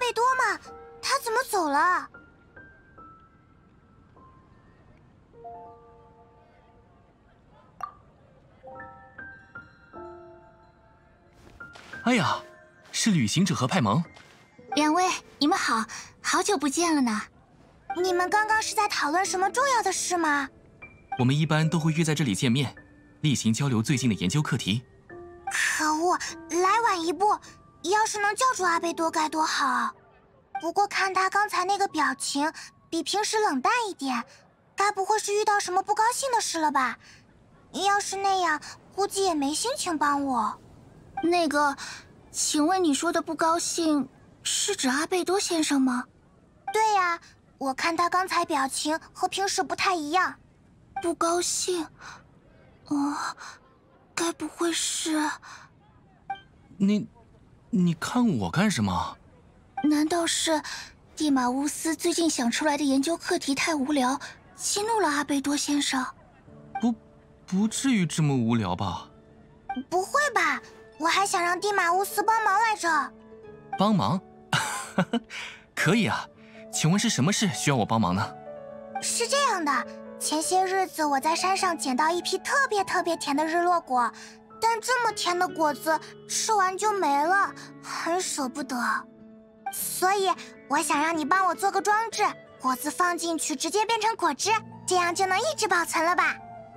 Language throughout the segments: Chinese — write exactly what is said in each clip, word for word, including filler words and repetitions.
贝多嘛，他怎么走了？ 哎呀，是旅行者和派蒙。 两位，你们好，好久不见了呢。 你们刚刚是在讨论什么重要的事吗？ 我们一般都会约在这里见面，例行交流最近的研究课题。 可恶，来晚一步，要是能叫住阿贝多该多好。不过看他刚才那个表情，比平时冷淡一点，该不会是遇到什么不高兴的事了吧？要是那样，估计也没心情帮我。 那个，请问你说的不高兴，是指阿贝多先生吗？ 对呀，我看他刚才表情和平时不太一样。 不高兴？哦，该不会是…… 你，你看我干什么？ 难道是蒂马乌斯最近想出来的研究课题太无聊，激怒了阿贝多先生？ 不，不至于这么无聊吧？ 不会吧？我还想让蒂马乌斯帮忙来着。 帮忙？可以啊，请问是什么事需要我帮忙呢？ 是这样的，前些日子我在山上捡到一批特别特别甜的日落果，但这么甜的果子吃完就没了，很舍不得。所以我想让你帮我做个装置，果子放进去直接变成果汁，这样就能一直保存了吧？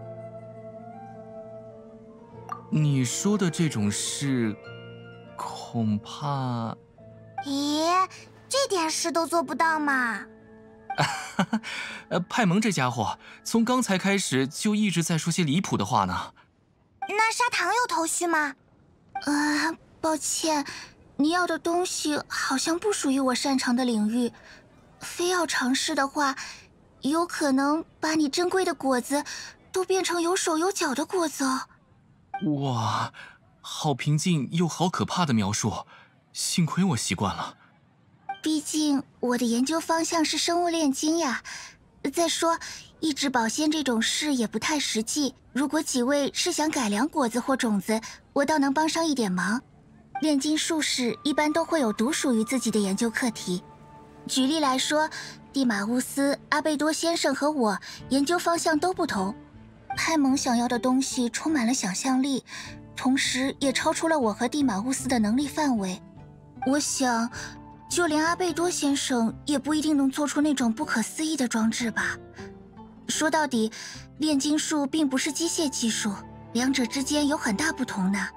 你说的这种事，恐怕…… 咦，这点事都做不到嘛？ 呃，派蒙这家伙从刚才开始就一直在说些离谱的话呢。 那砂糖有头绪吗？ 啊，抱歉，你要的东西好像不属于我擅长的领域，非要尝试的话，有可能把你珍贵的果子都变成有手有脚的果子哦。 哇，好平静又好可怕的描述，幸亏我习惯了。 毕竟我的研究方向是生物炼金呀。再说，一直保鲜这种事也不太实际。如果几位是想改良果子或种子，我倒能帮上一点忙。炼金术士一般都会有独属于自己的研究课题。举例来说，蒂马乌斯、阿贝多先生和我研究方向都不同。派蒙想要的东西充满了想象力，同时也超出了我和蒂马乌斯的能力范围。我想，就连阿贝多先生也不一定能做出那种不可思议的装置吧。说到底，炼金术并不是机械技术，两者之间有很大不同呢。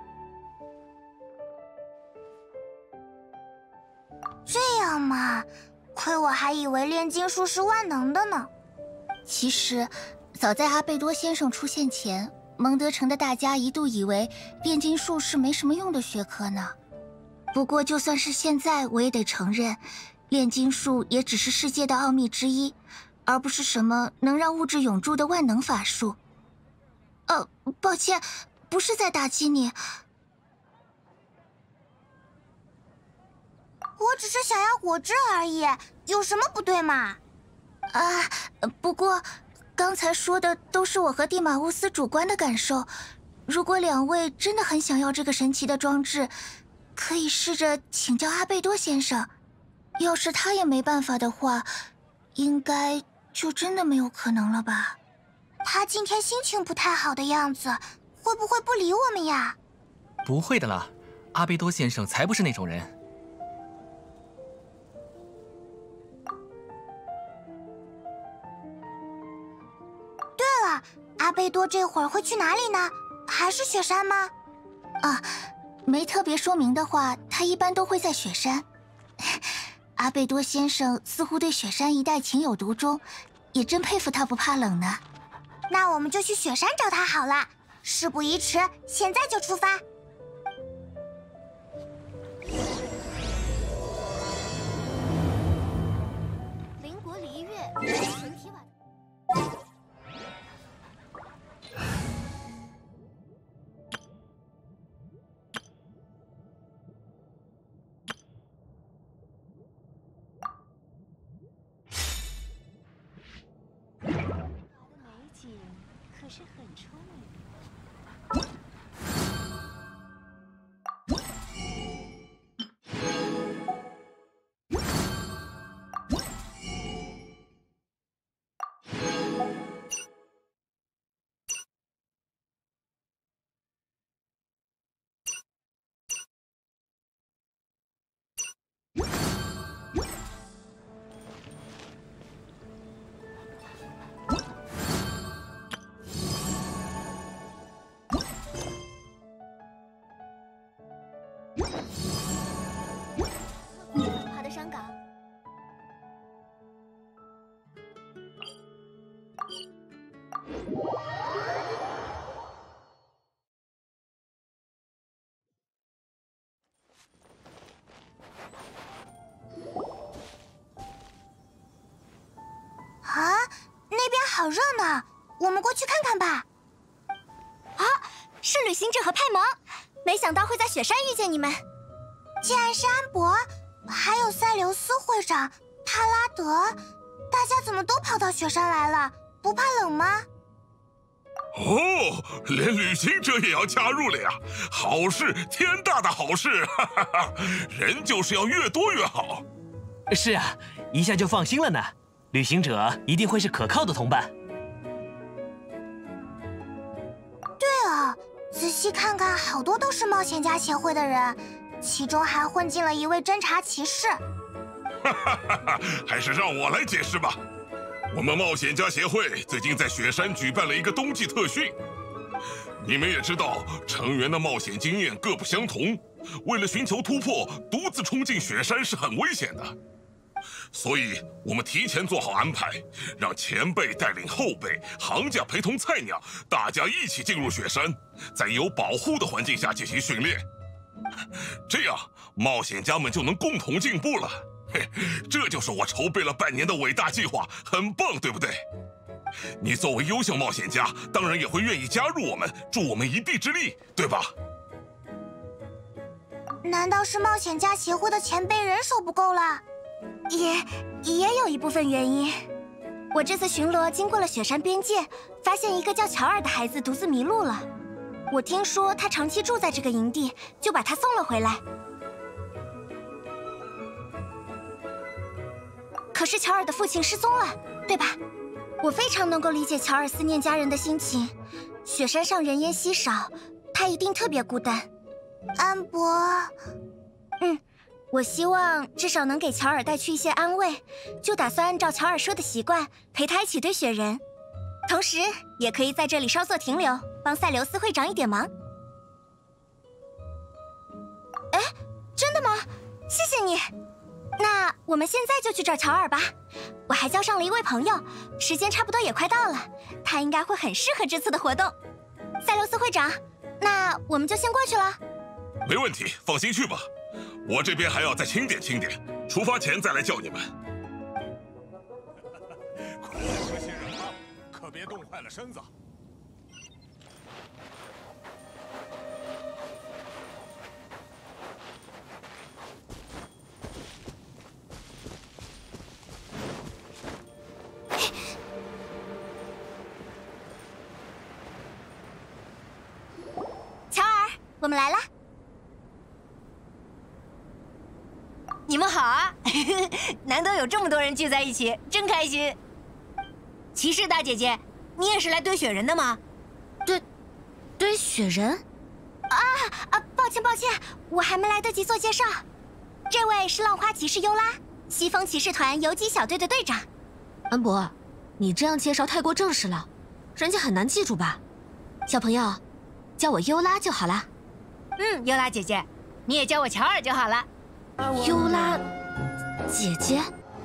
这样嘛，亏我还以为炼金术是万能的呢。 其实，早在阿贝多先生出现前，蒙德城的大家一度以为炼金术是没什么用的学科呢。不过，就算是现在，我也得承认，炼金术也只是世界的奥秘之一，而不是什么能让物质永驻的万能法术。呃，抱歉，不是在打击你。 我只是想要果汁而已，有什么不对嘛？ 啊，不过刚才说的都是我和蒂马乌斯主观的感受。如果两位真的很想要这个神奇的装置，可以试着请教阿贝多先生。要是他也没办法的话，应该就真的没有可能了吧？ 他今天心情不太好的样子，会不会不理我们呀？ 不会的啦，阿贝多先生才不是那种人。 对了，阿贝多这会儿会去哪里呢？还是雪山吗？ 啊，没特别说明的话，他一般都会在雪山。阿贝多先生似乎对雪山一带情有独钟，也真佩服他不怕冷呢。 那我们就去雪山找他好了。事不宜迟，现在就出发。 邻国礼乐全体晚。可是很出名。 最繁华的山岗。 啊，那边好热闹，我们过去看看吧。 啊，是旅行者和派蒙，没想到会在雪山遇见你们。 既然是安博，还有塞琉斯会长、帕拉德，大家怎么都跑到雪山来了？不怕冷吗？ 哦，连旅行者也要加入了呀！好事，天大的好事！哈哈哈，人就是要越多越好。 是啊，一下就放心了呢。旅行者一定会是可靠的同伴。 对啊，仔细看看，好多都是冒险家协会的人，其中还混进了一位侦察骑士。 哈哈哈哈，还是让我来解释吧。我们冒险家协会最近在雪山举办了一个冬季特训。你们也知道，成员的冒险经验各不相同，为了寻求突破，独自冲进雪山是很危险的。所以，我们提前做好安排，让前辈带领后辈，行家陪同菜鸟，大家一起进入雪山，在有保护的环境下进行训练。这样，冒险家们就能共同进步了。嘿，这就是我筹备了半年的伟大计划，很棒，对不对？你作为优秀冒险家，当然也会愿意加入我们，助我们一臂之力，对吧？ 难道是冒险家协会的前辈人手不够了？ 也也有一部分原因。我这次巡逻经过了雪山边界，发现一个叫乔尔的孩子独自迷路了。我听说他长期住在这个营地，就把他送了回来。可是乔尔的父亲失踪了，对吧？我非常能够理解乔尔思念家人的心情。雪山上人烟稀少，他一定特别孤单。 安博， 嗯。我希望至少能给乔尔带去一些安慰，就打算按照乔尔说的习惯，陪他一起堆雪人，同时也可以在这里稍作停留，帮塞琉斯会长一点忙。哎，真的吗？谢谢你。那我们现在就去找乔尔吧。我还交上了一位朋友，时间差不多也快到了，他应该会很适合这次的活动。塞琉斯会长，那我们就先过去了。 没问题，放心去吧。我这边还要再清点清点，出发前再来叫你们。 快来这些人吧，可别冻坏了身子。 乔尔，我们来了。 你们好啊！难得有这么多人聚在一起，真开心。骑士大姐姐，你也是来堆雪人的吗？ 堆，堆雪人？啊啊！抱歉抱歉，我还没来得及做介绍。这位是浪花骑士尤拉，西风骑士团游击小队的队长。 安博，你这样介绍太过正式了，人家很难记住吧？小朋友，叫我尤拉就好了。 嗯，尤拉姐姐，你也叫我乔尔就好了。 尤拉姐姐。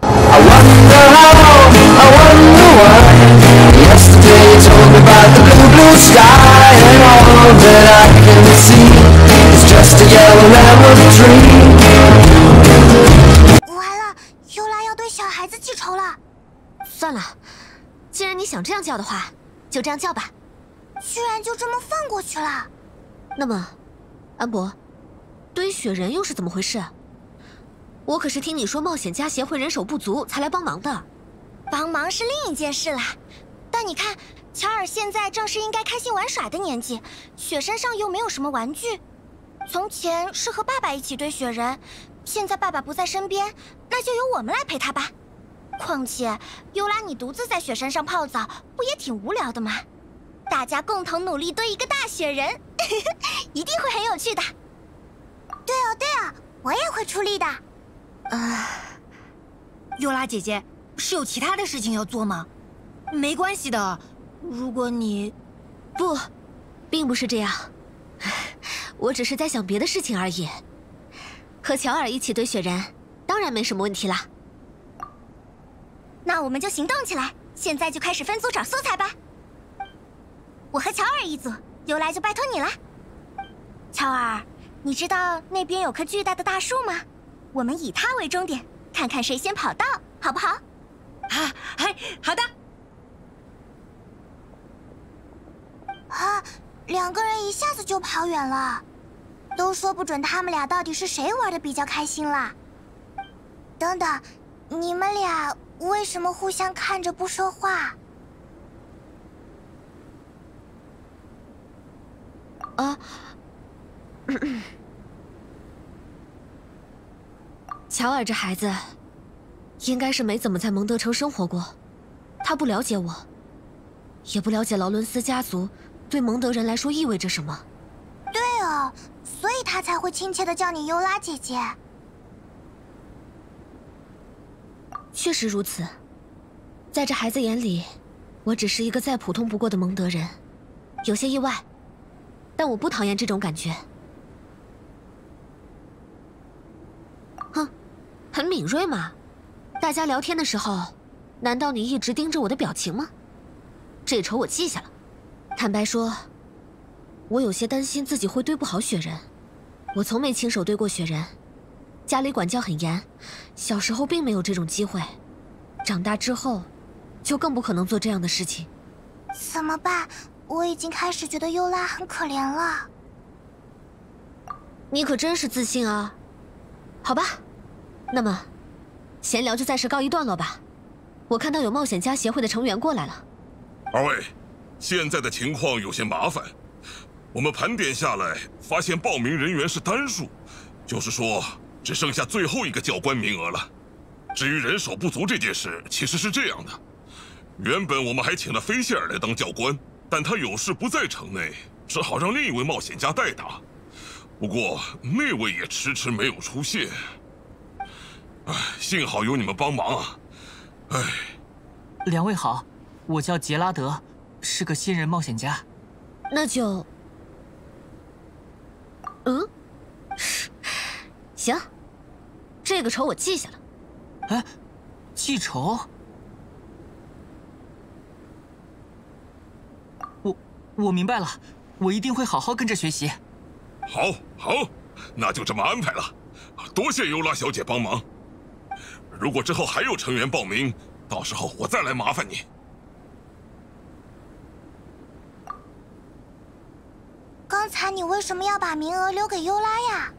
完了，尤拉要对小孩子记仇了。 算了，既然你想这样叫的话，就这样叫吧。 居然就这么放过去了。 那么，安博，堆雪人又是怎么回事？我可是听你说冒险家协会人手不足才来帮忙的。 帮忙是另一件事啦。但你看，乔尔现在正是应该开心玩耍的年纪，雪山上又没有什么玩具。从前是和爸爸一起堆雪人，现在爸爸不在身边，那就由我们来陪他吧。况且，尤拉你独自在雪山上泡澡，不也挺无聊的吗？大家共同努力堆一个大雪人，一定会很有趣的。 对哦对哦，我也会出力的。 啊，尤拉姐姐，是有其他的事情要做吗？没关系的，如果你…… 不，并不是这样，我只是在想别的事情而已。 和乔尔一起堆雪人，当然没什么问题啦。 那我们就行动起来，现在就开始分组找素材吧。我和乔尔一组，由来就拜托你了。乔尔，你知道那边有棵巨大的大树吗？我们以它为终点，看看谁先跑到，好不好？ 啊，哎，好的。 啊，两个人一下子就跑远了，都说不准他们俩到底是谁玩的比较开心啦。等等，你们俩为什么互相看着不说话？ 啊，嗯嗯，乔尔这孩子，应该是没怎么在蒙德城生活过，他不了解我，也不了解劳伦斯家族对蒙德人来说意味着什么。 对哦，所以他才会亲切地叫你尤拉姐姐。 确实如此，在这孩子眼里，我只是一个再普通不过的蒙德人，有些意外，但我不讨厌这种感觉。哼，很敏锐嘛。大家聊天的时候，难道你一直盯着我的表情吗？这仇我记下了。坦白说，我有些担心自己会堆不好雪人。我从没亲手堆过雪人，家里管教很严，小时候并没有这种机会，长大之后，就更不可能做这样的事情。 怎么办？我已经开始觉得尤拉很可怜了。 你可真是自信啊！好吧，那么，闲聊就暂时告一段落吧。我看到有冒险家协会的成员过来了。 二位，现在的情况有些麻烦。我们盘点下来，发现报名人员是单数，就是说，只剩下最后一个教官名额了。至于人手不足这件事，其实是这样的：原本我们还请了菲谢尔来当教官，但他有事不在城内，只好让另一位冒险家代打。不过那位也迟迟没有出现。唉，幸好有你们帮忙啊！唉， 两位好，我叫杰拉德，是个新人冒险家。 那就，嗯，行，这个仇我记下了。 哎，记仇？我我明白了，我一定会好好跟着学习。 好，好，那就这么安排了。多谢尤拉小姐帮忙。如果之后还有成员报名，到时候我再来麻烦你。 刚才你为什么要把名额留给尤拉呀？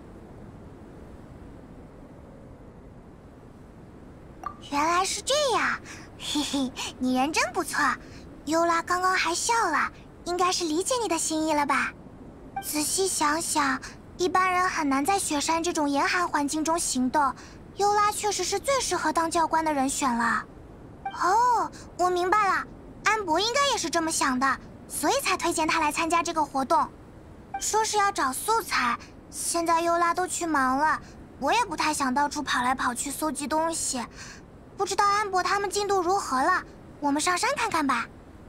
原来是这样，嘿嘿，你人真不错。尤拉刚刚还笑了，应该是理解你的心意了吧？仔细想想，一般人很难在雪山这种严寒环境中行动，尤拉确实是最适合当教官的人选了。哦，我明白了，安博应该也是这么想的，所以才推荐他来参加这个活动。说是要找素材，现在尤拉都去忙了，我也不太想到处跑来跑去搜集东西。不知道安博他们进度如何了，我们上山看看吧。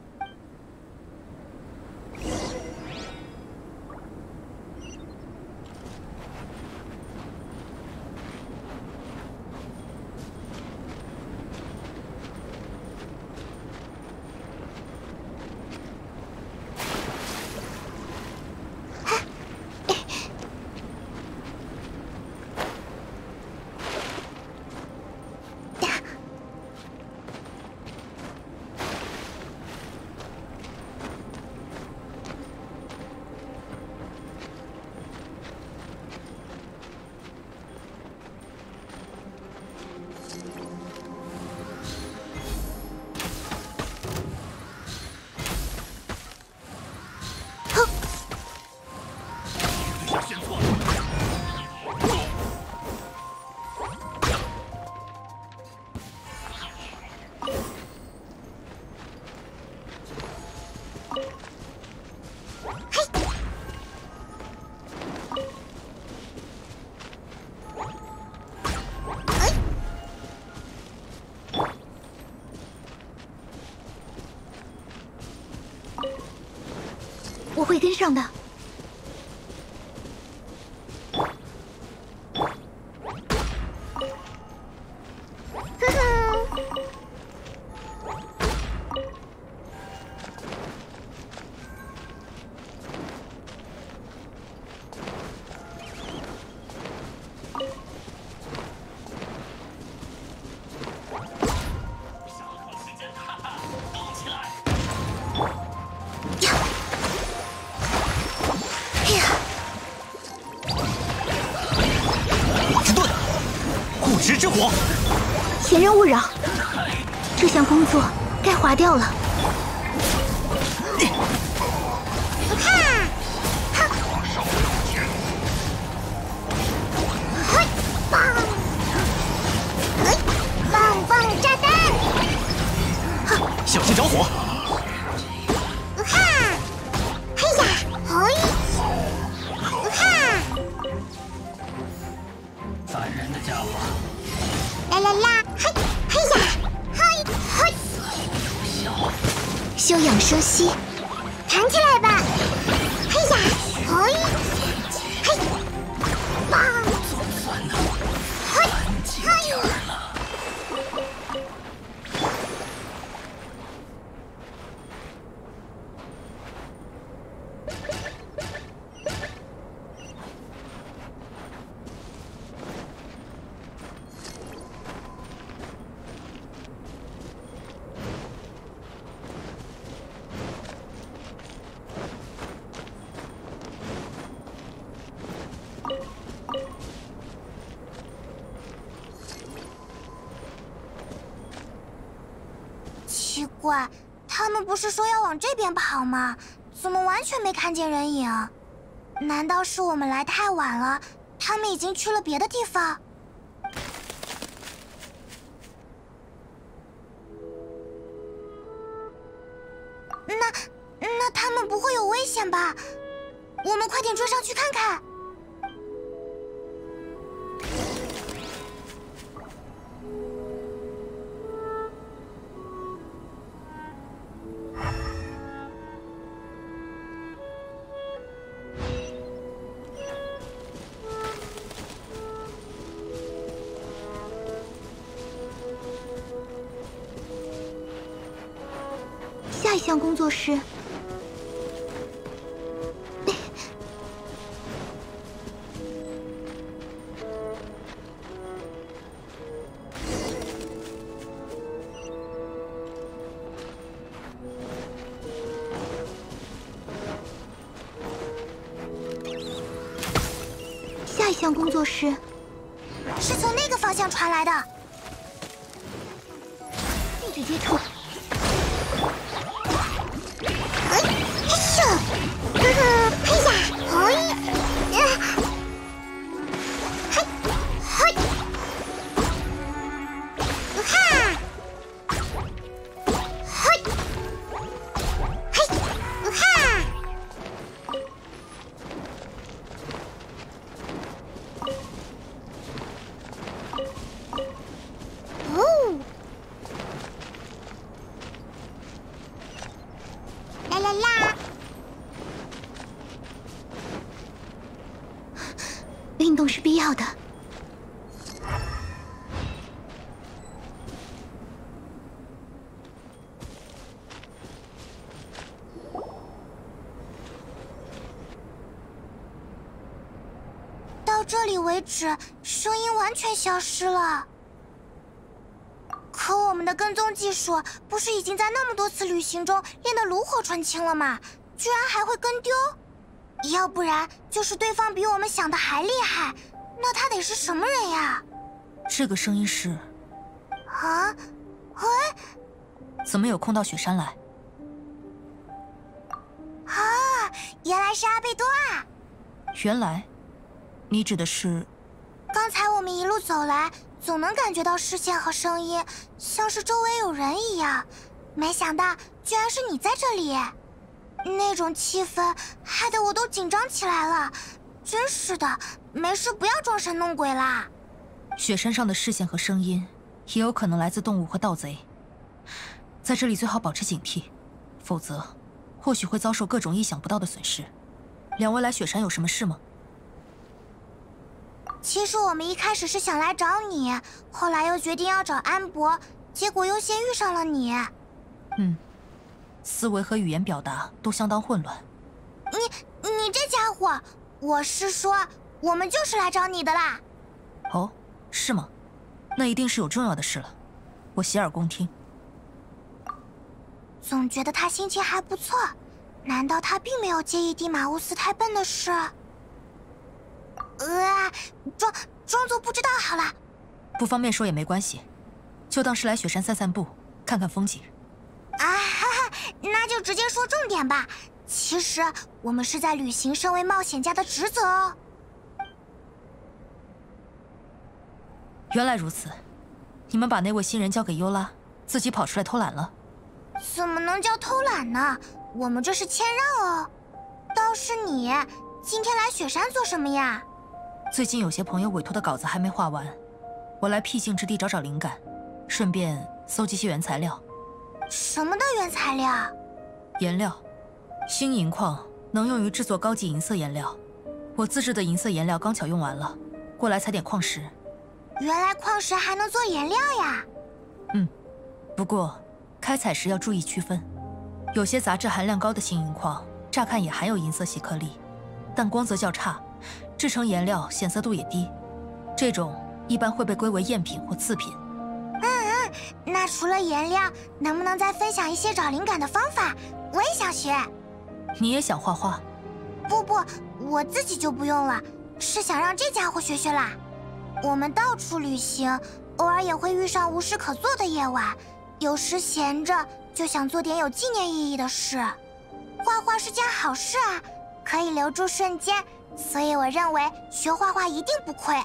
我会跟上的。 石之火。 前人勿扰，这项工作该划掉了。 棒棒炸弹！ 小心着火！ 哈！嘿呀！嘿！哈！ 烦人的家伙！ 啦啦啦！嘿！嘿呀！嘿！嘿！ 休养生息， 弹起来吧！嘿呀！嘿！嘿！棒！嘿！嘿！奇怪，他们不是说要往这边跑吗？怎么完全没看见人影？难道是我们来太晚了，他们已经去了别的地方？那那他们不会有危险吧？我们快点追上去看看。 下一项工作是下一项工作是是从那个方向传来的。 禁止接触。 嘿呀，嘿，嘿，嘿，哈，嘿，嘿，哈。哦，啦啦啦！ 运动是必要的。 到这里为止，声音完全消失了。可我们的跟踪技术不是已经在那么多次旅行中练得炉火纯青了吗？居然还会跟丢？要不然就是对方比我们想的还厉害，那他得是什么人呀？ 这个声音是…… 啊？喂？ 怎么有空到雪山来？ 啊，原来是阿贝多啊！ 原来，你指的是…… 刚才我们一路走来，总能感觉到视线和声音，像是周围有人一样。没想到居然是你在这里。那种气氛害得我都紧张起来了，真是的，没事不要装神弄鬼啦。 雪山上的视线和声音，也有可能来自动物和盗贼，在这里最好保持警惕，否则或许会遭受各种意想不到的损失。两位来雪山有什么事吗？ 其实我们一开始是想来找你，后来又决定要找安博，结果又先遇上了你。 嗯。思维和语言表达都相当混乱。 你你这家伙，我是说，我们就是来找你的啦。 哦，是吗？那一定是有重要的事了，我洗耳恭听。 总觉得他心情还不错，难道他并没有介意蒂马乌斯太笨的事？呃，装装作不知道好了。 不方便说也没关系，就当是来雪山散散步，看看风景。 啊哈哈，那就直接说重点吧。其实我们是在履行身为冒险家的职责哦。 原来如此，你们把那位新人交给优拉，自己跑出来偷懒了？ 怎么能叫偷懒呢？我们这是谦让哦。倒是你，今天来雪山做什么呀？ 最近有些朋友委托的稿子还没画完，我来僻静之地找找灵感，顺便搜集些原材料。 什么的原材料？ 颜料，新银矿能用于制作高级银色颜料。我自制的银色颜料刚巧用完了，过来采点矿石。 原来矿石还能做颜料呀？ 嗯，不过开采时要注意区分，有些杂质含量高的新银矿，乍看也含有银色细颗粒，但光泽较差，制成颜料显色度也低，这种一般会被归为赝品或次品。 嗯嗯，那除了颜料，能不能再分享一些找灵感的方法？我也想学。 你也想画画？ 不不，我自己就不用了，是想让这家伙学学啦。我们到处旅行，偶尔也会遇上无事可做的夜晚，有时闲着就想做点有纪念意义的事。画画是件好事啊，可以留住瞬间，所以我认为学画画一定不亏。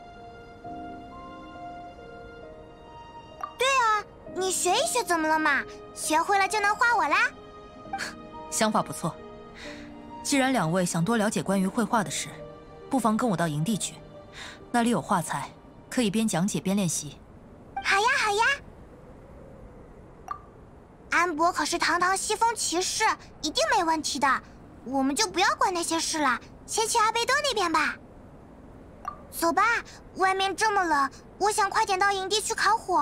对啊，你学一学怎么了嘛？学会了就能画我啦。 想法不错。既然两位想多了解关于绘画的事，不妨跟我到营地去，那里有画材，可以边讲解边练习。 好呀好呀。安博可是堂堂西风骑士，一定没问题的。我们就不要管那些事了，先去阿贝多那边吧。走吧，外面这么冷，我想快点到营地去烤火。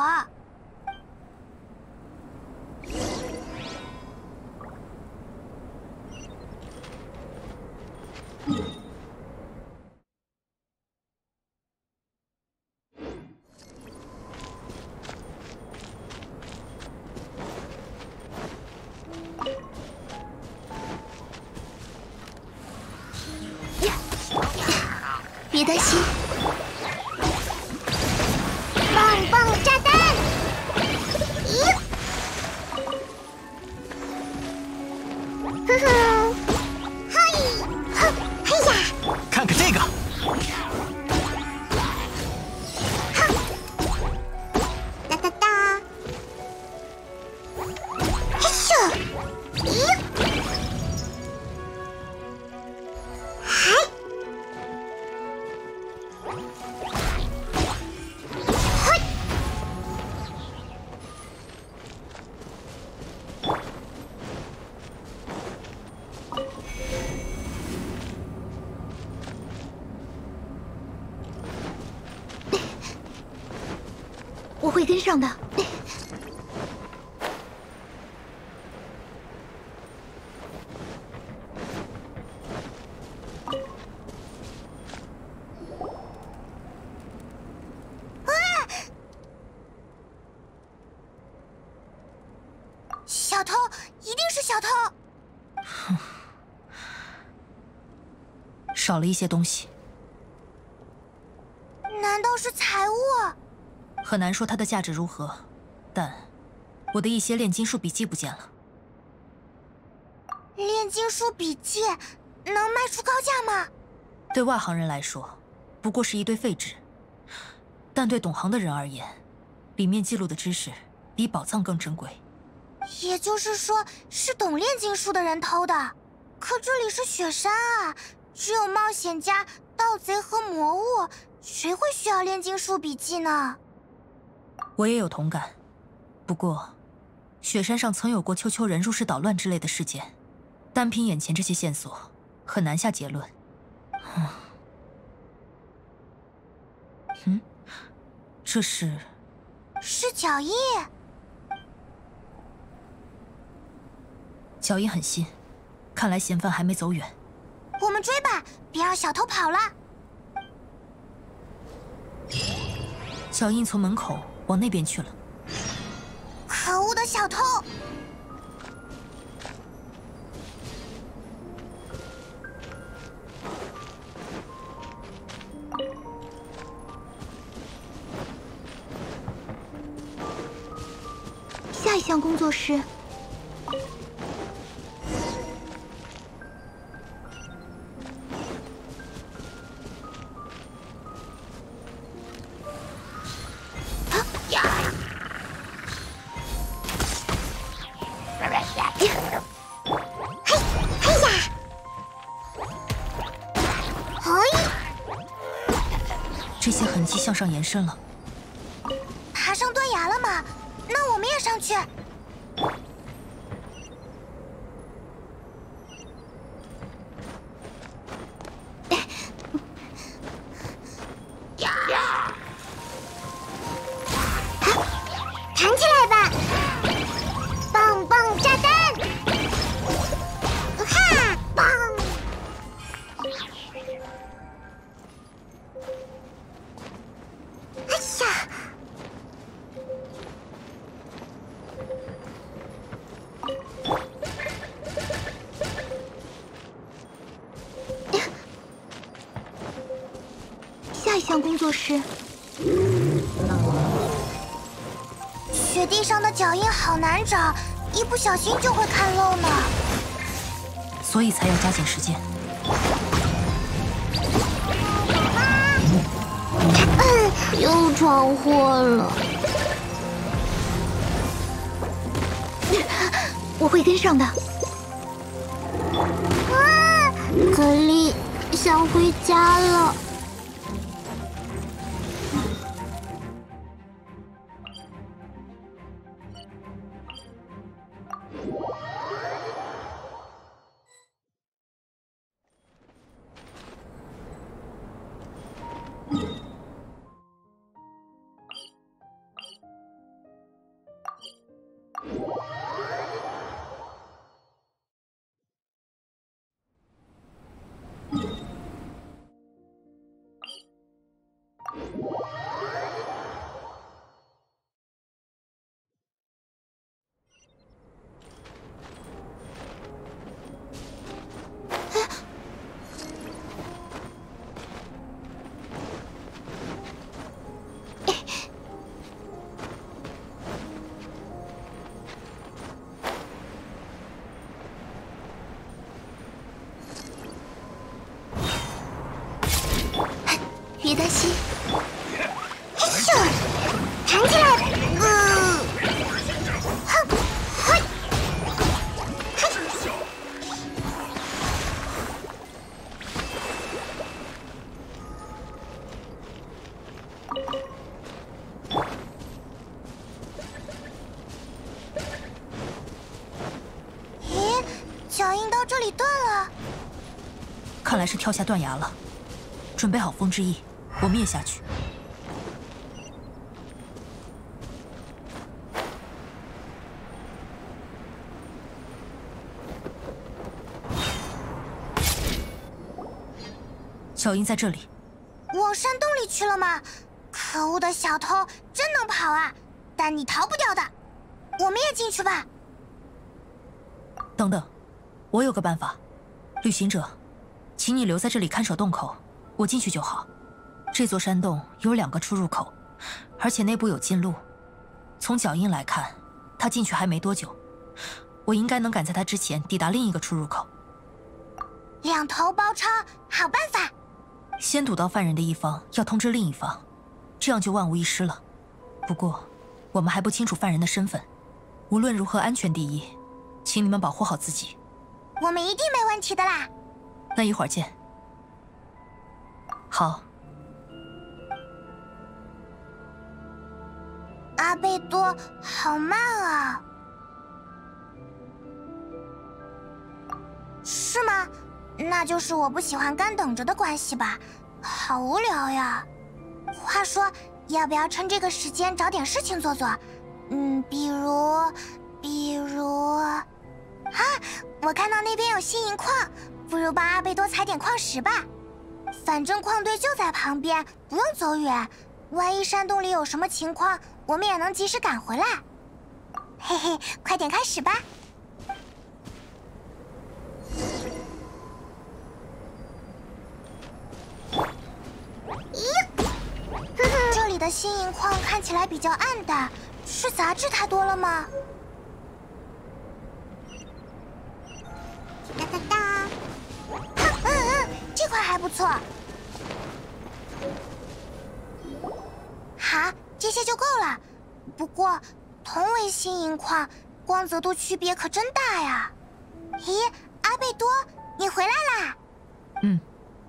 别担心， 棒棒炸弹！咦，呵呵，嘿，哼，嘿呀！ 看看这个， 哼，哒哒哒，嘿咻，咦，嗨！ 我会跟上的。 小偷，一定是小偷！ 哼，少了一些东西。 难道是财物？ 很难说它的价值如何，但我的一些炼金术笔记不见了。 炼金术笔记能卖出高价吗？ 对外行人来说，不过是一堆废纸，但对懂行的人而言，里面记录的知识比宝藏更珍贵。 也就是说，是懂炼金术的人偷的。可这里是雪山啊，只有冒险家、盗贼和魔物，谁会需要炼金术笔记呢？ 我也有同感，不过，雪山上曾有过丘丘人入室捣乱之类的事件，单凭眼前这些线索，很难下结论。嗯，嗯，这是…… 是脚印。 脚印很新，看来嫌犯还没走远。 我们追吧，别让小偷跑了。 脚印从门口往那边去了。 可恶的小偷！ 下一项工作是。 这些痕迹向上延伸了， 爬上断崖了吗？那我们也上去。 弹起来吧！棒棒炸弹！哈！棒！哎呀！ 下一项工作是。 雪地上的脚印好难找，一不小心就会看漏呢。 所以才要加紧时间。 嗯，又闯祸了。我会跟上的。啊，可莉想回家了。 别担心， 嘿咻，弹起来！嗯，哼，嘿，嘿。咦，脚印到这里断了。 看来是跳下断崖了。准备好风之翼，我们也下去。脚印在这里。 往山洞里去了吗？可恶的小偷，真能跑啊！但你逃不掉的。我们也进去吧。 等等，我有个办法。旅行者，请你留在这里看守洞口。 我进去就好。这座山洞有两个出入口，而且内部有近路。从脚印来看，他进去还没多久，我应该能赶在他之前抵达另一个出入口。 两头包抄，好办法。 先堵到犯人的一方要通知另一方，这样就万无一失了。不过，我们还不清楚犯人的身份。无论如何，安全第一，请你们保护好自己。 我们一定没问题的啦。 那一会儿见。 好， 阿贝多，好慢啊！是吗？那就是我不喜欢干等着的关系吧？好无聊呀。话说，要不要趁这个时间找点事情做做？嗯，比如，比如……啊，我看到那边有新银矿，不如帮阿贝多采点矿石吧。 反正矿堆就在旁边，不用走远。万一山洞里有什么情况，我们也能及时赶回来。嘿嘿，快点开始吧。咦，这里的新银矿看起来比较暗淡，是杂质太多了吗？ 块还不错。好，这些就够了。不过，同为新银矿，光泽度区别可真大呀。咦，阿贝多，你回来啦？ 嗯。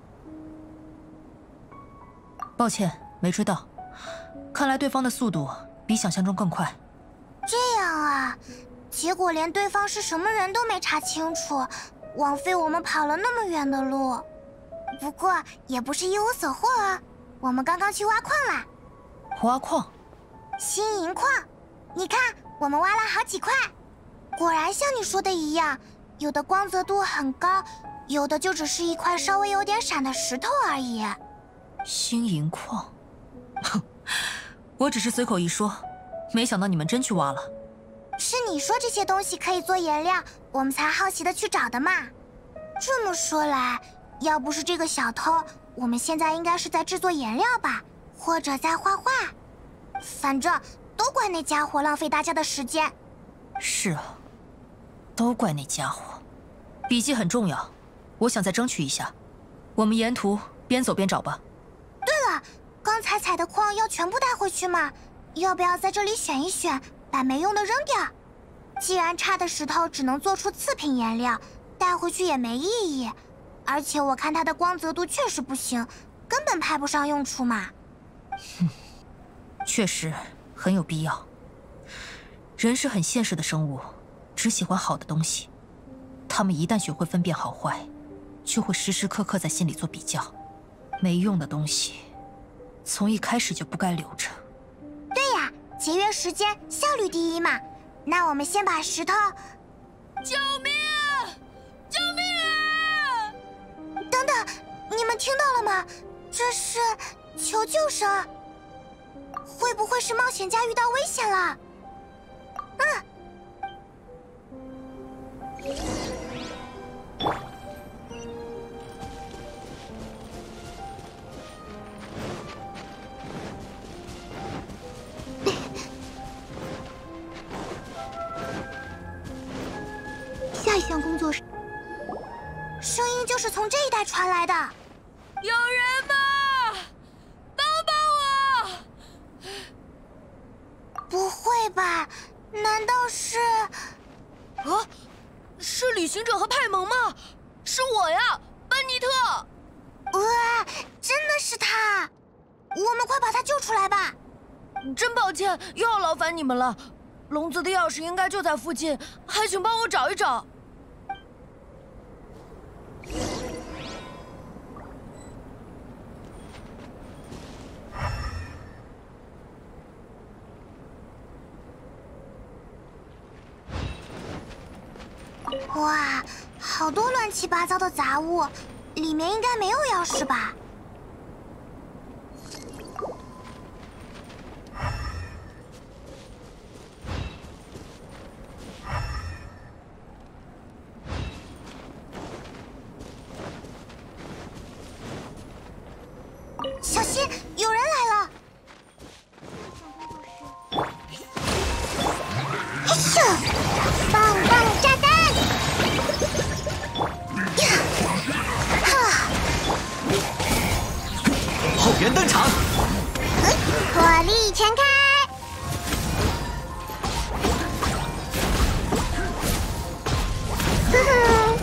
抱歉，没追到。看来对方的速度比想象中更快。 这样啊，结果连对方是什么人都没查清楚，枉费我们跑了那么远的路。不过也不是一无所获啊，我们刚刚去挖矿啦。 挖矿？ 新银矿，你看，我们挖了好几块。果然像你说的一样，有的光泽度很高，有的就只是一块稍微有点闪的石头而已。 新银矿？哼，我只是随口一说，没想到你们真去挖了。 是你说这些东西可以做颜料，我们才好奇的去找的嘛。这么说来，要不是这个小偷，我们现在应该是在制作颜料吧，或者在画画。反正都怪那家伙浪费大家的时间。 是啊，都怪那家伙。笔记很重要，我想再争取一下。我们沿途边走边找吧。 对了，刚才采的矿要全部带回去吗？要不要在这里选一选，把没用的扔掉？既然差的石头只能做出次品颜料，带回去也没意义。而且我看它的光泽度确实不行，根本派不上用处嘛。 哼，确实很有必要。人是很现实的生物，只喜欢好的东西。他们一旦学会分辨好坏，就会时时刻刻在心里做比较。没用的东西，从一开始就不该留着。 对呀，节约时间，效率第一嘛。那我们先把石头…… 救命！救命啊！ 等等，你们听到了吗？这是求救声。会不会是冒险家遇到危险了？嗯。下一项工作是……声音就是从这一带传来的。 有人吗？帮帮我！ 不会吧？难道是…… 啊，是旅行者和派蒙吗？是我呀，班尼特！ 哇，真的是他！我们快把他救出来吧！ 真抱歉，又要劳烦你们了。笼子的钥匙应该就在附近，还请帮我找一找。 哇，好多乱七八糟的杂物，里面应该没有钥匙吧？小心，有人来了！咻，棒棒炸弹！ 后援登场， 火力全开！呵呵，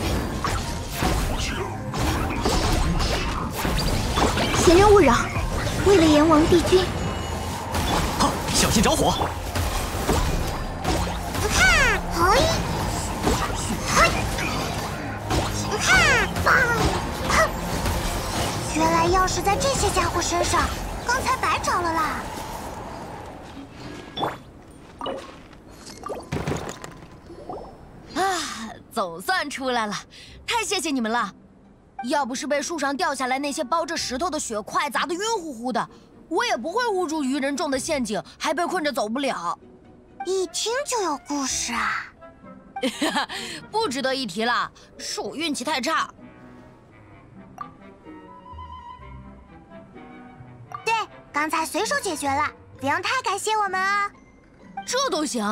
闲人勿扰，为了阎王帝君。 好，小心着火！ 哈，嘿，嘿，哈，棒！哼，原来钥匙在这些家伙身上，刚才白找了啦。 啊，总算出来了，太谢谢你们了！要不是被树上掉下来那些包着石头的雪块砸得晕乎乎的，我也不会误入愚人种的陷阱，还被困着走不了。 一听就有故事啊！ 不值得一提了，是我运气太差。 对，刚才随手解决了，不用太感谢我们哦。 这都行，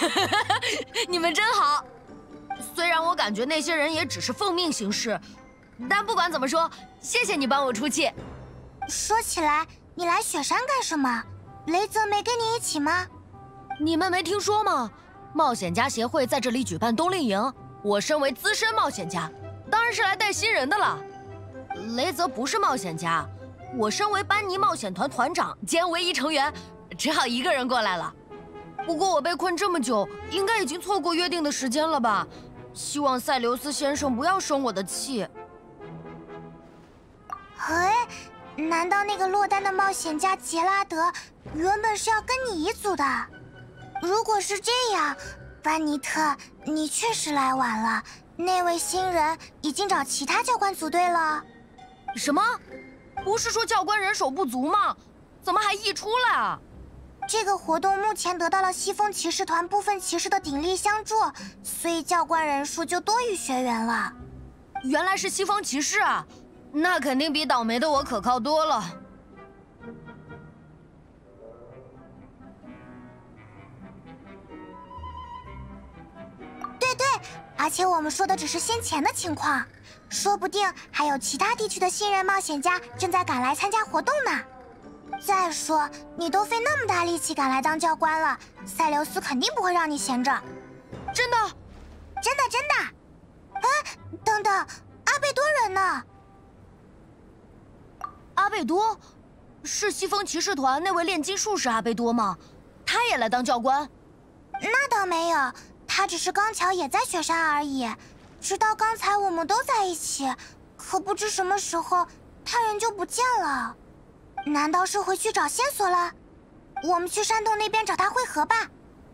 你们真好。虽然我感觉那些人也只是奉命行事， 但不管怎么说，谢谢你帮我出气。 说起来，你来雪山干什么？雷泽没跟你一起吗？ 你们没听说吗？冒险家协会在这里举办冬令营，我身为资深冒险家，当然是来带新人的了。雷泽不是冒险家，我身为班尼冒险团团长兼唯一成员，只好一个人过来了。不过我被困这么久，应该已经错过约定的时间了吧？希望塞琉斯先生不要生我的气。 哎，难道那个落单的冒险家杰拉德原本是要跟你一组的？如果是这样，班尼特，你确实来晚了。那位新人已经找其他教官组队了。 什么？不是说教官人手不足吗？怎么还溢出来啊？ 这个活动目前得到了西风骑士团部分骑士的鼎力相助，所以教官人数就多于学员了。 原来是西风骑士啊，那肯定比倒霉的我可靠多了。 对对，而且我们说的只是先前的情况，说不定还有其他地区的新人冒险家正在赶来参加活动呢。再说，你都费那么大力气赶来当教官了，塞琉斯肯定不会让你闲着。 真的？ 真的真的。哎，等等，阿贝多人呢？ 阿贝多？是西风骑士团那位炼金术士阿贝多吗？他也来当教官？ 那倒没有，他只是刚巧也在雪山而已。直到刚才我们都在一起，可不知什么时候他人就不见了。难道是回去找线索了？我们去山洞那边找他会合吧。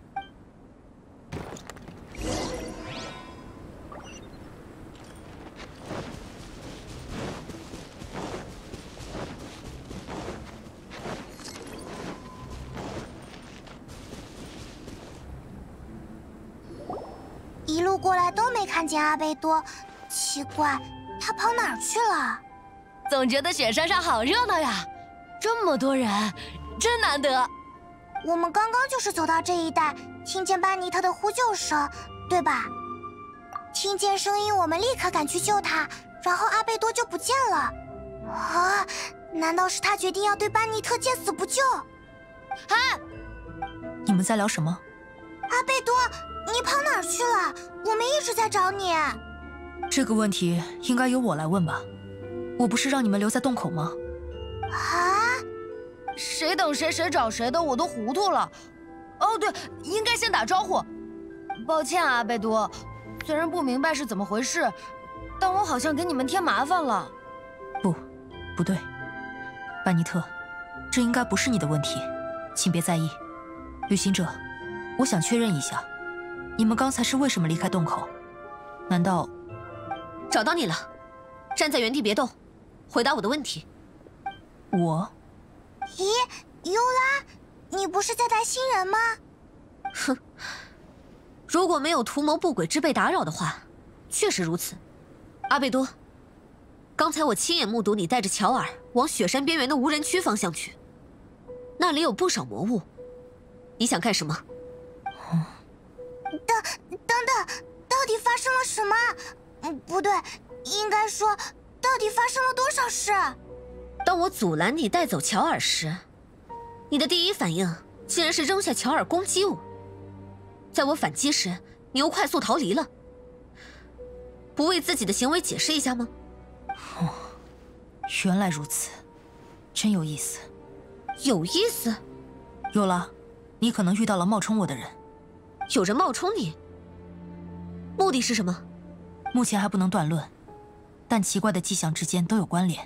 一路过来都没看见阿贝多，奇怪，他跑哪儿去了？ 总觉得雪山上好热闹呀，这么多人，真难得。 我们刚刚就是走到这一带，听见班尼特的呼救声，对吧？听见声音，我们立刻赶去救他，然后阿贝多就不见了。啊，难道是他决定要对班尼特见死不救？ 啊！ 你们在聊什么？ 阿贝多，你跑哪儿去了？我们一直在找你。 这个问题应该由我来问吧？我不是让你们留在洞口吗？ 啊！ 谁等谁，谁找谁的，我都糊涂了。哦，对，应该先打招呼。抱歉啊，阿贝多，虽然不明白是怎么回事，但我好像给你们添麻烦了。 不，不对，班尼特，这应该不是你的问题，请别在意。旅行者，我想确认一下，你们刚才是为什么离开洞口？难道…… 找到你了，站在原地别动，回答我的问题。 我？ 咦，尤拉，你不是在带新人吗？ 哼，如果没有图谋不轨之辈打扰的话，确实如此。阿贝多，刚才我亲眼目睹你带着乔尔往雪山边缘的无人区方向去，那里有不少魔物。你想干什么？ 等等等，到底发生了什么？嗯，不对，应该说，到底发生了多少事？ 当我阻拦你带走乔尔时，你的第一反应竟然是扔下乔尔攻击我。在我反击时，你又快速逃离了。不为自己的行为解释一下吗？ 哦，原来如此，真有意思。 有意思？ 有了，你可能遇到了冒充我的人。 有人冒充你？目的是什么？ 目前还不能断论，但奇怪的迹象之间都有关联。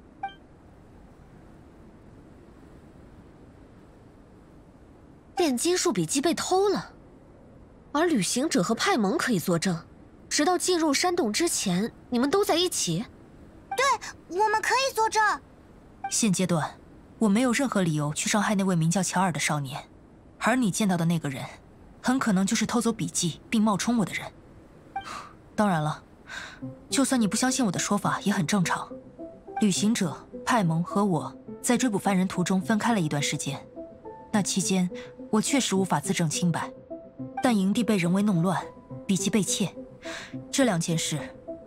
炼金术笔记被偷了，而旅行者和派蒙可以作证，直到进入山洞之前，你们都在一起。 对，我们可以作证。 现阶段，我没有任何理由去伤害那位名叫乔尔的少年，而你见到的那个人，很可能就是偷走笔记并冒充我的人。当然了，就算你不相信我的说法，也很正常。旅行者、派蒙和我在追捕犯人途中分开了一段时间，那期间我确实无法自证清白，但营地被人为弄乱，笔记被窃，这两件事，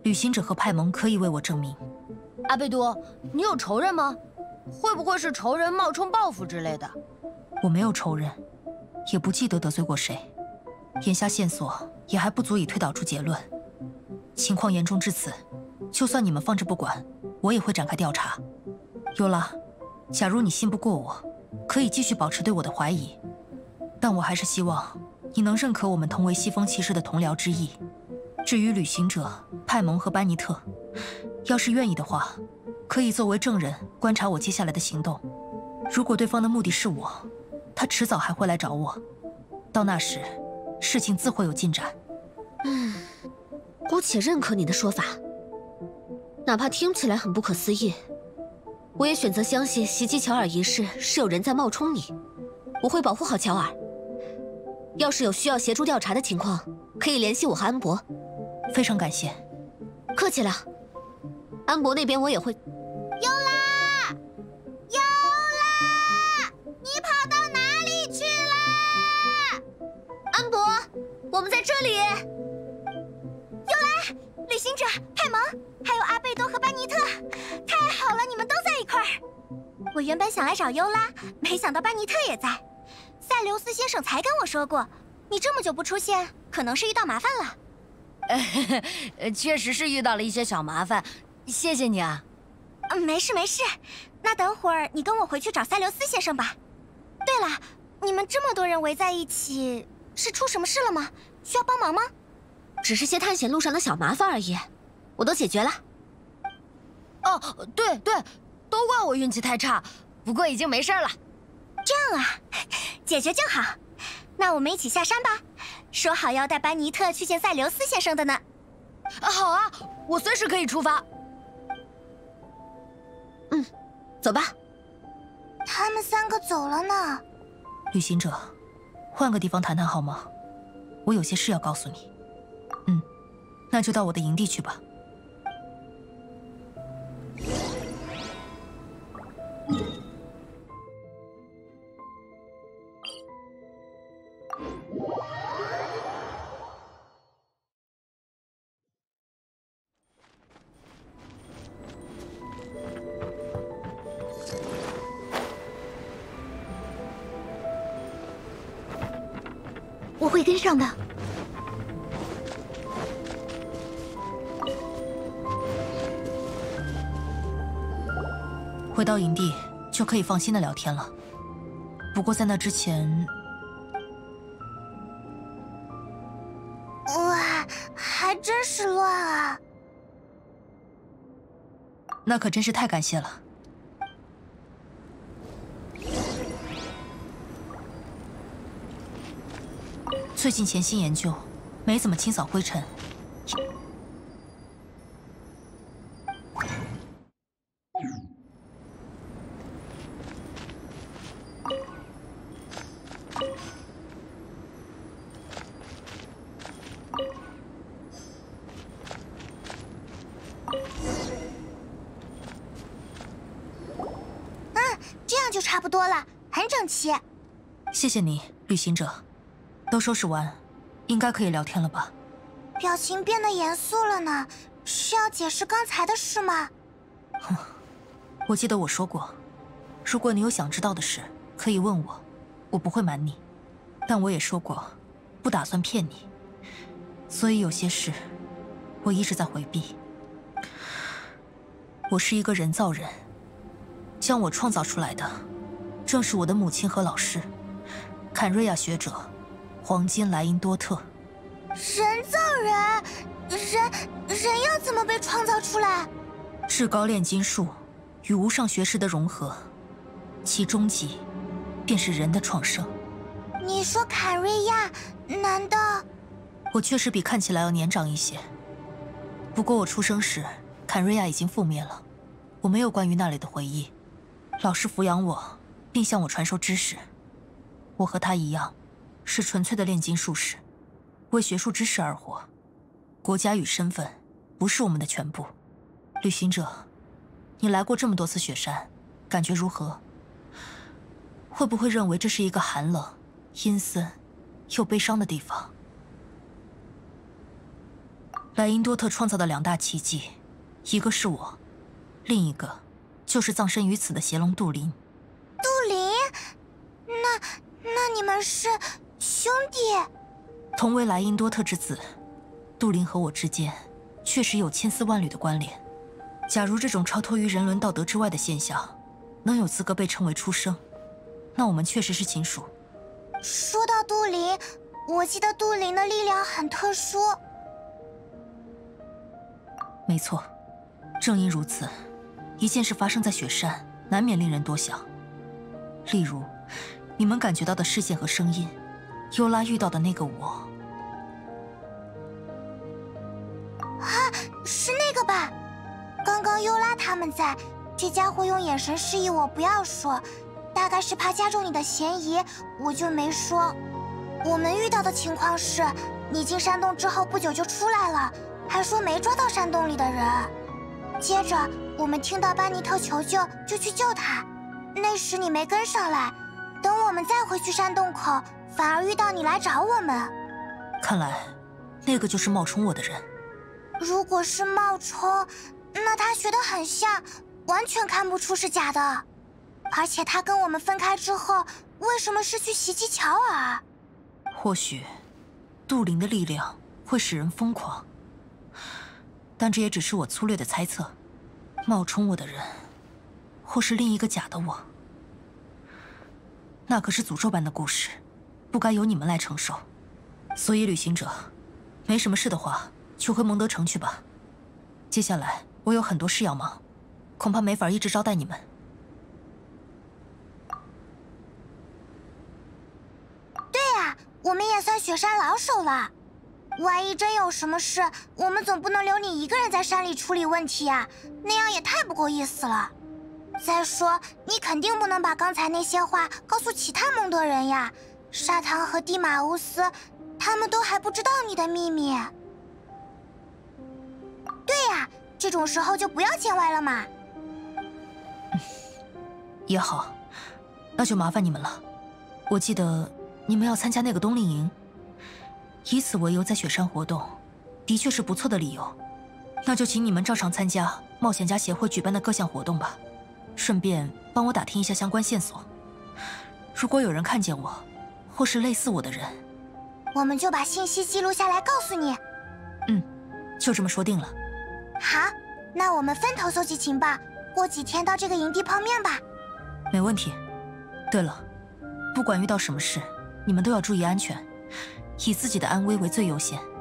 旅行者和派蒙可以为我证明。 阿贝多，你有仇人吗？会不会是仇人冒充报复之类的？ 我没有仇人，也不记得得罪过谁。眼下线索也还不足以推导出结论。情况严重至此，就算你们放着不管，我也会展开调查。尤拉，假如你信不过我，可以继续保持对我的怀疑，但我还是希望你能认可我们同为西风骑士的同僚之意。至于旅行者、派蒙和班尼特，要是愿意的话，可以作为证人观察我接下来的行动。如果对方的目的是我，他迟早还会来找我。到那时，事情自会有进展。 嗯，姑且认可你的说法，哪怕听起来很不可思议，我也选择相信袭击乔尔一事是有人在冒充你。我会保护好乔尔。要是有需要协助调查的情况，可以联系我和安博。 非常感谢。 客气了。安博那边我也会。 尤拉，尤拉，你跑到哪里去了？ 安博，我们在这里。 尤拉，旅行者、派蒙，还有阿贝多和班尼特，太好了，你们都在一块儿。我原本想来找尤拉，没想到班尼特也在。塞琉斯先生才跟我说过，你这么久不出现，可能是遇到麻烦了。 呃，确实是遇到了一些小麻烦，谢谢你啊。 嗯，没事没事。那等会儿你跟我回去找塞琉斯先生吧。对了，你们这么多人围在一起，是出什么事了吗？需要帮忙吗？ 只是些探险路上的小麻烦而已，我都解决了。 哦，对对，都怪我运气太差，不过已经没事了。 这样啊，解决就好。那我们一起下山吧。说好要带班尼特去见塞琉斯先生的呢。 啊，好啊，我随时可以出发。 嗯，走吧。 他们三个走了呢。 旅行者，换个地方谈谈好吗？我有些事要告诉你。嗯，那就到我的营地去吧。 我会跟上的。 回到营地就可以放心的聊天了。不过在那之前， 哇，还真是乱啊！ 那可真是太感谢了。最近潜心研究，没怎么清扫灰尘。 嗯，这样就差不多了，很整齐。 谢谢你，旅行者。都收拾完，应该可以聊天了吧？ 表情变得严肃了呢，需要解释刚才的事吗？ 哼，我记得我说过，如果你有想知道的事，可以问我，我不会瞒你。但我也说过，不打算骗你，所以有些事，我一直在回避。我是一个人造人，将我创造出来的，正是我的母亲和老师，坎瑞亚学者。黄金莱因多特， 人造人，人人要怎么被创造出来？ 至高炼金术与无上学识的融合，其终极便是人的创生。 你说坎瑞亚，难道？ 我确实比看起来要年长一些。不过我出生时，坎瑞亚已经覆灭了，我没有关于那里的回忆。老师抚养我，并向我传授知识。我和他一样。是纯粹的炼金术士，为学术知识而活。国家与身份不是我们的全部。旅行者，你来过这么多次雪山，感觉如何？会不会认为这是一个寒冷、阴森又悲伤的地方？ 莱因多特创造的两大奇迹，一个是我，另一个就是葬身于此的邪龙杜林。 杜林？那那你们是兄弟？ 同为莱因多特之子，杜林和我之间确实有千丝万缕的关联。假如这种超脱于人伦道德之外的现象能有资格被称为出生，那我们确实是亲属。 说到杜林，我记得杜林的力量很特殊。 没错，正因如此，一件事发生在雪山，难免令人多想。例如，你们感觉到的视线和声音，尤拉遇到的那个我。 啊，是那个吧？刚刚尤拉他们在，这家伙用眼神示意我不要说，大概是怕加重你的嫌疑，我就没说。我们遇到的情况是，你进山洞之后不久就出来了，还说没抓到山洞里的人。接着我们听到班尼特求救，就去救他。那时你没跟上来，等我们再回去山洞口，反而遇到你来找我们。 看来，那个就是冒充我的人。 如果是冒充，那他学得很像，完全看不出是假的。而且他跟我们分开之后，为什么是去袭击乔尔？ 或许，杜林的力量会使人疯狂，但这也只是我粗略的猜测。冒充我的人，或是另一个假的我，那可是诅咒般的故事，不该由你们来承受。所以，旅行者，没什么事的话，就回蒙德城去吧。接下来我有很多事要忙，恐怕没法一直招待你们。 对呀，我们也算雪山老手了。万一真有什么事，我们总不能留你一个人在山里处理问题呀，那样也太不够意思了。再说，你肯定不能把刚才那些话告诉其他蒙德人呀。沙唐和蒂马乌斯，他们都还不知道你的秘密。对呀，这种时候就不要见外了嘛。 也好，那就麻烦你们了。我记得你们要参加那个冬令营，以此为由在雪山活动，的确是不错的理由。那就请你们照常参加冒险家协会举办的各项活动吧，顺便帮我打听一下相关线索。如果有人看见我，或是类似我的人， 我们就把信息记录下来告诉你。 嗯，就这么说定了。 好，那我们分头搜集情报，过几天到这个营地碰面吧。 没问题。对了，不管遇到什么事，你们都要注意安全，以自己的安危为最优先。